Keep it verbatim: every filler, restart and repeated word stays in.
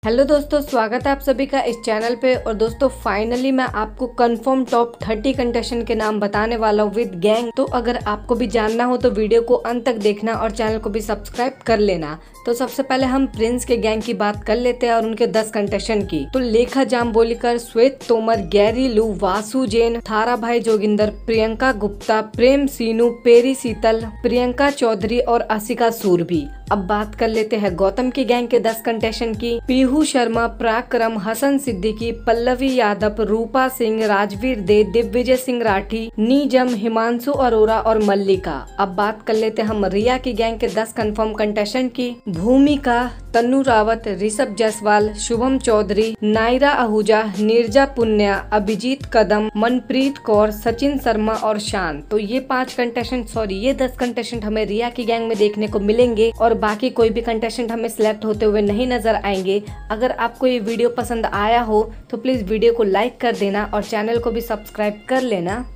Hello दोस्तों, स्वागत है आप सभी का इस चैनल पे। और दोस्तों फाइनली मैं आपको कंफर्म टॉप थर्टी कंटेस्टेंट के नाम बताने वाला हूँ विद गैंग। तो अगर आपको भी जानना हो तो वीडियो को अंत तक देखना और चैनल को भी सब्सक्राइब कर लेना। तो सबसे पहले हम प्रिंस के गैंग की बात कर लेते हैं और उनके दस कंटेस्टेंट की। तो लेखा जाम्बोलीकर, श्वेत तोमर, गैरी लू, वासु जैन, थारा भाई जोगिंदर, प्रियंका गुप्ता, प्रेम सीनू, पेरी शीतल, प्रियंका चौधरी और असिका सूरभी। अब बात कर लेते हैं गौतम की गैंग के दस कंटेस्टेंट की। पीहू शर्मा, पराक्रम, हसन सिद्दीकी, पल्लवी यादव, रूपा सिंह, राजवीर दे, दिग्विजय सिंह राठी, नीजम, हिमांशु अरोरा और मल्लिका। अब बात कर लेते हैं हम रिया की गैंग के दस कंफर्म कंटेस्टेंट की। भूमिका, तन्नू रावत, ऋषभ जायसवाल, शुभम चौधरी, नायरा आहूजा, नीरजा पुन्या, अभिजीत कदम, मनप्रीत कौर, सचिन शर्मा और शान। तो ये पांच कंटेस्टेंट सॉरी ये दस कंटेस्टेंट हमें रिया की गैंग में देखने को मिलेंगे और बाकी कोई भी कंटेस्टेंट हमें सिलेक्ट होते हुए नहीं नजर आएंगे। अगर आपको ये वीडियो पसंद आया हो तो प्लीज वीडियो को लाइक कर देना और चैनल को भी सब्सक्राइब कर लेना।